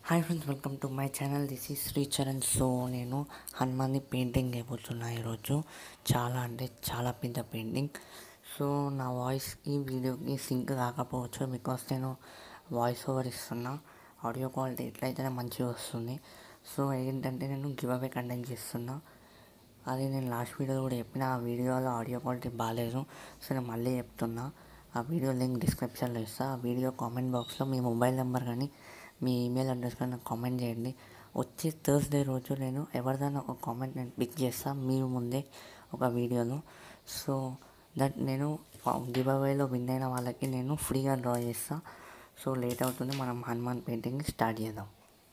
Hi friends, welcome to my channel. This is Sricharan. So నేను హనుమాన్ని painting అయిపోతున్నా ఈరోజు. చాలా అంటే చాలా పెద్ద పెయింటింగ్. సో నా వాయిస్ ఈ వీడియోకి సింక్ కాకపోవచ్చు, బికాస్ నేను వాయిస్ ఓవర్ ఇస్తున్నా. ఆడియో క్వాలిటీ ఎట్లయితేనే మంచిగా వస్తుంది. సో ఏంటంటే నేను గివ్ అవే కండక్ట్ చేస్తున్నా. అది నేను లాస్ట్ వీడియోలో కూడా చెప్పిన, ఆ వీడియోలో ఆడియో క్వాలిటీ బాగాలేదు. సో నేను మళ్ళీ చెప్తున్నా. ఆ వీడియో లింక్ డిస్క్రిప్షన్లో ఇస్తాను. ఆ వీడియో కామెంట్ బాక్స్లో మీ మొబైల్ నెంబర్ కానీ మీ ఈమెయిల్ అడ్రస్ కానీ నాకు కామెంట్ చేయండి. వచ్చే థర్స్డే రోజు నేను ఎవరిదైనా ఒక కామెంట్ నేను పిక్ చేస్తాను మీ ముందే ఒక వీడియోలో. సో దట్ నేను గివ్ అవేలో విన్ అయిన వాళ్ళకి నేను ఫ్రీగా డ్రా చేస్తాను. సో లేట్ అవుతుంది, మనం హనుమాన్ పెయింటింగ్ స్టార్ట్ చేద్దాం.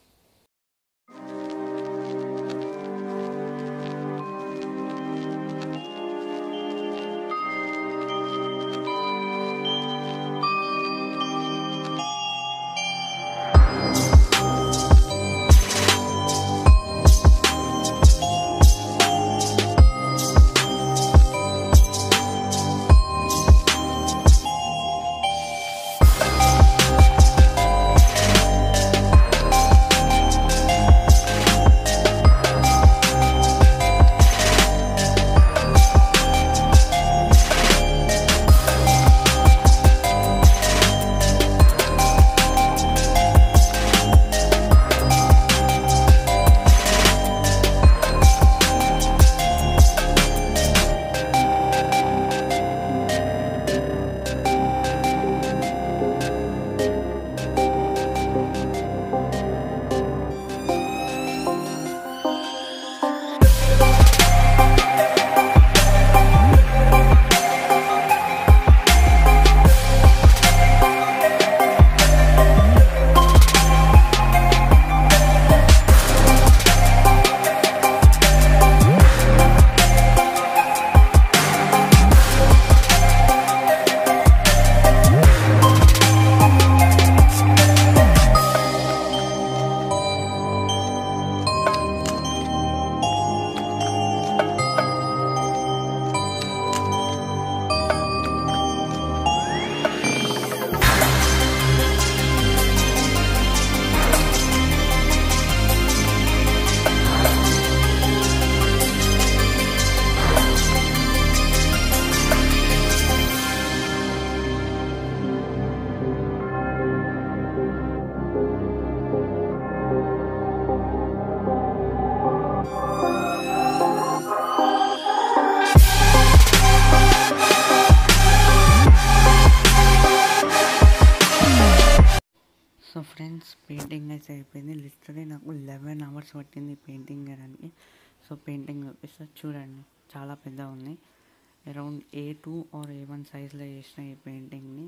సో ఫ్రెండ్స్, పెయింటింగ్ అయితే అయిపోయింది. లిటరలీ నాకు 11 hours పట్టింది పెయింటింగ్ వేయడానికి. సో పెయింటింగ్ చూపిస్తే చూడండి, చాలా పెద్దగా ఉంది. అరౌండ్ A2 ఆర్ A1 సైజ్లో చేసిన ఈ పెయింటింగ్ని.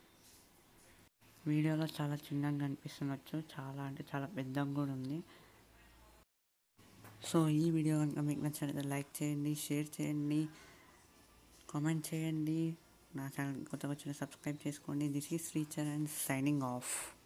వీడియోలో చాలా చిన్నగా కనిపిస్తుండొచ్చు, చాలా అంటే చాలా పెద్దగా కూడా ఉంది. సో ఈ వీడియో కనుక మీకు నచ్చినట్లయితే లైక్ చేయండి, షేర్ చేయండి, కామెంట్ చేయండి. నా ఛానల్ కొత్తగా వచ్చిన సబ్స్క్రైబ్ చేసుకోండి. This is Sricharan signing of.